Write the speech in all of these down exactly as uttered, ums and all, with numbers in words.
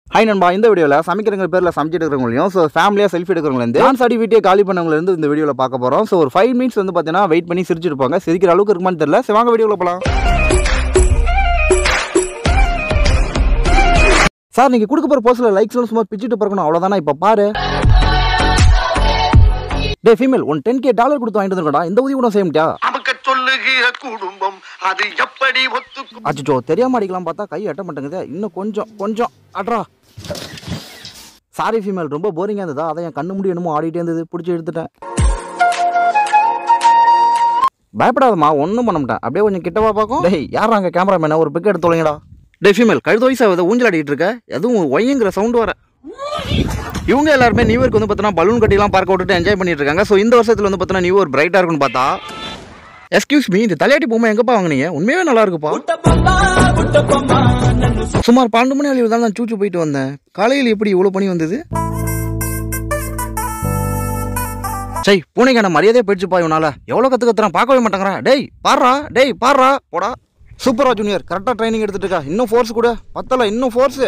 Hi நண்பா, இந்த வீடியோவில் சமைக்கிறவங்க பேரில் சமைச்சிட்டு இருக்கிறவங்களையும் ஸோ ஃபேமிலியாக செல்ஃபி எடுக்கிறவங்களேருந்து டான்ஸ் ஆடி வீட்டை காலி பண்ணவங்களேருந்து இந்த வீடியோவில் பார்க்க போகிறோம். ஸோ ஒரு ஃபைவ் மினிட்ஸ் வந்து பார்த்தீங்கன்னா வெயிட் பண்ணி சிரிச்சிருப்பாங்க. சிரிக்கிற அளவுக்கு இருக்குமான்னு தெரியல. சரி வாங்க வீடியோவில் போகலாம். சார் நீங்கள் கொடுக்க போகிற போஸ்ட்டில் லைக்ஸ்லாம் சும்மா பிச்சுட்டு பிறக்கணும் அவ்வளோதானா? இப்போ பாரு டே female one ten K dollar கொடுத்து வாங்கிட்டு வந்துருக்கா. இந்த உதவி கூட செய்ய முடியா? குடும்பம் அது எப்படி ஒத்து அச்சோ தெரியாம அடிக்கலாம் பார்த்தா கை எட்ட மாட்டேங்குது. இன்னும் கொஞ்சம் கொஞ்சம் அட்ரா. சாரி ஃபீமேல், ரொம்ப போரிங்கா இருந்ததா? அதை என் கண்ணு முடி என்னமோ ஆடிட்டே இருந்தது, பிடிச்சி எடுத்துட்டேன். பயப்படாதம்மா, ஒன்றும் பண்ண மாட்டேன். அப்படியே கொஞ்சம் கிட்டவா பார்க்கும். டேய் யாரா அங்கே கேமராமேனா? ஒரு பிக் எடுத்து தொலைங்கடா. டே ஃபீமேல், கழுது வயசாக ஊஞ்சல் ஆடிட்டு இருக்க, எதுவும் ஒய்யுங்கிற சவுண்ட் வர. இவங்க எல்லாருமே நியூ இயர்க்கு வந்து பார்த்தீங்கன்னா பலூன் கட்டிலாம் பார்க்க விட்டுட்டு என்ஜாய் பண்ணிட்டு இருக்காங்க. ஸோ இந்த வருஷத்துல வந்து பார்த்தீங்கன்னா நியூ இயர் பிரைட்டா இருக்குன்னு பார்த்தா, எக்ஸ்கியூஸ் மீ, இந்த தலையாட்டி பொம்மை எங்கப்பா வாங்கினீங்க? உண்மையாவே நல்லா இருக்குப்பா. சுமார் பன்னெண்டு மணி அளவில் தான் நான் சூச்சு போயிட்டு வந்தேன். காலையில் எப்படி இவ்வளவு பணி வந்தது? சை பூனைக்கான மரியாதையை போயிடுச்சுப்பா இவனால. எவ்வளவு கத்து கத்துறான், பார்க்கவே மாட்டேங்கிறான். டேய் பாடுறா, டேய் பாடுறா போடா. சூப்பரா ஜூனியர், கரெக்டா ட்ரைனிங் எடுத்துட்டு இருக்கா. இன்னும் ஃபோர்ஸ் கூட பத்தல, இன்னும் ஃபோர்ஸ்.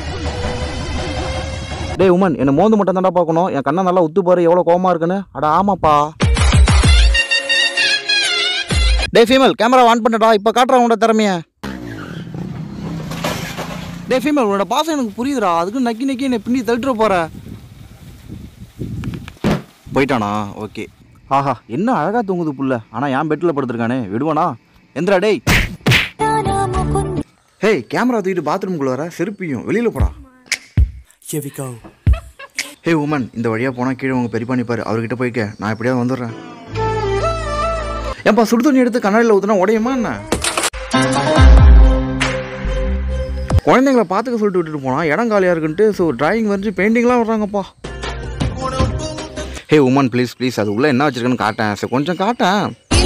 டேய் உமன், என்ன மோந்து மட்டும் தான்டா பார்க்கணும். என் கண்ணை நல்லா உத்து பாரு எவ்வளவு கோவமா இருக்குன்னு. அட ஆமாப்பா. டே ஃபீமேல், கேமரா ஆன் பண்ணடா. இப்போ காட்டுறா உன்னோட திறமைய. டே ஃபீமேல், உன்னோட பாசம் எனக்கு புரியுதுடா. அதுக்கு நக்கி நக்கி என்னை பின்னி தள்ளிட்டு போற. போயிட்டானா? ஓகே. ஆஹா என்ன அழகா தூங்குது புள்ள. ஆனா என் பெட்டில் படுத்துருக்கானே, விடுவானா? எந்திரா டேய். ஹே கேமரா தூக்கிட்டு பாத்ரூம்குள்ள வர, செருப்பியும் வெளியில போடா. ஹே உமன், இந்த வழியா போனா கீழே உங்க பெரியப்பா நிப்பாரு, அவர்கிட்ட போய்க்க. நான் எப்படியாவது வந்துடுறேன். ஏப்பா சுடு தண்ணி எடுத்து கண்ணாடியில் ஊற்றினா உடையுமா என்ன? குழந்தைங்களை பார்த்துக்க சொல்லிட்டு விட்டுட்டு போனால் இடம் காலியாக இருக்குன்ட்டு ஸோ டிராயிங் வரைஞ்சி பெயிண்டிங்லாம் வர்றாங்கப்பா. ஹே உமன் ப்ளீஸ் ப்ளீஸ், அது உள்ள என்ன வச்சிருக்கேன்னு காட்டேன். சரி கொஞ்சம் காட்டேன்.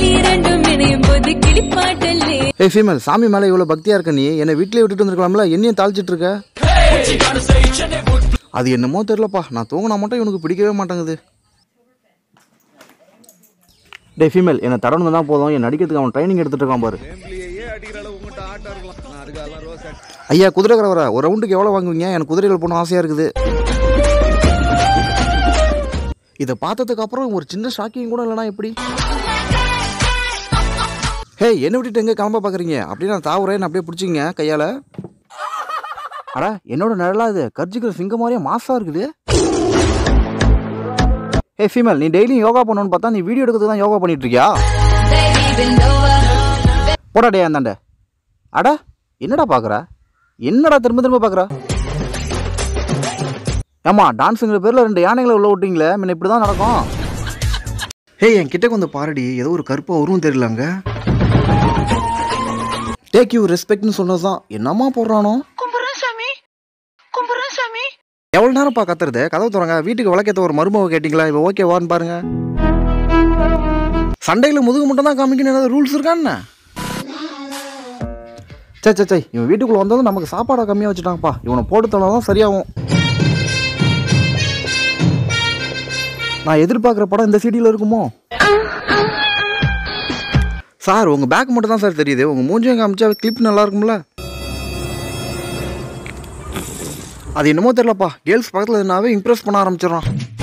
ஹே ஃபீமேல், சாமி மேலே இவ்வளோ பக்தியாக இருக்க நீ என்னை வீட்டிலே விட்டுட்டு வந்துருக்கலாம்ல, என்னையும் தாளிச்சிட்டு இருக்க. அது என்னமோ தெரிலப்பா, நான் தூங்கினா மட்டும் இவனுக்கு பிடிக்கவே மாட்டேங்குது. டே ஃபீமேல், என்னை தடணும் தான் போதும், என் நடிக்கிறதுக்கு அவன் ட்ரைனிங் எடுத்துட்டு இருக்கான் பாரு. ஐயா குதிரைக்காரவர, ஒரு ரவுண்டுக்கு எவ்வளோ வாங்குவீங்க? எனக்கு குதிரைகள் போகணும் ஆசையாக இருக்குது. இதை பார்த்ததுக்கு அப்புறம் ஒரு சின்ன ஷாக்கிங் கூட இல்லைனா எப்படி? ஹே என்ன விட்டுட்டு எங்கே கிளம்ப பார்க்குறீங்க? அப்படியே நான் தாவுறேன், அப்படியே பிடிச்சிங்க கையால். அடா என்னோட நிழலா இது? கர்ஜிக்கிற சிங்கம் மாதிரியே மாசாக இருக்குது. ஹே ஃபீமேல், நீ டெய்லியும் யோகா பண்ணணும்னு பார்த்தா நீ வீடியோ எடுக்கிறதுக்கு தான் யோகா பண்ணிட்டு இருக்கியா? போடா டே அந்தாண்ட. அடா என்னடா பார்க்குற? என்னடா திரும்ப திரும்ப பார்க்குற? ஆமா டான்ஸுங்கிற பேரில் ரெண்டு யானைகளை உள்ள விட்டீங்களே, முன்ன இப்படி தான் நடக்கும். ஹே என் கிட்ட கொஞ்சம் பாரடி, ஏதோ ஒரு கருப்பா உருவம் தெரியலங்க. டேக் யூ ரெஸ்பெக்ட்னு சொன்னதுதான் என்னம்மா போடுறானோ? எவ்வளோ நேரம்ப்பா கத்துறது? கதவு திறங்க. வீட்டுக்கு விளக்கேற்ற ஒரு மருமவை கேட்டிங்களா? இப்போ ஓகேவான்னு பாருங்க. சண்டையில் முதுகு மட்டும் தான் காமிக்கணும், ஏதாவது ரூல்ஸ் இருக்கான்னு? சே சே சே, இவன் வீட்டுக்குள்ளே வந்ததும் நமக்கு சாப்பாடை கம்மியாக வச்சுட்டாங்கப்பா. இவனை போட்டு தோணாதான் சரியாகும். நான் எதிர்பார்க்குற படம் இந்த சீடியில் இருக்குமோ? சார் உங்கள் பேக் மட்டும் தான் சார் தெரியுது, உங்கள் மூஞ்சியும் காமிச்சா கிளிப் நல்லா இருக்கும்ல? அது என்னமோ தெரியலப்பா, கேர்ள்ஸ் பக்கத்தில் இருந்தாவே இம்ப்ரெஸ் பண்ண ஆரம்பிச்சிடறான்.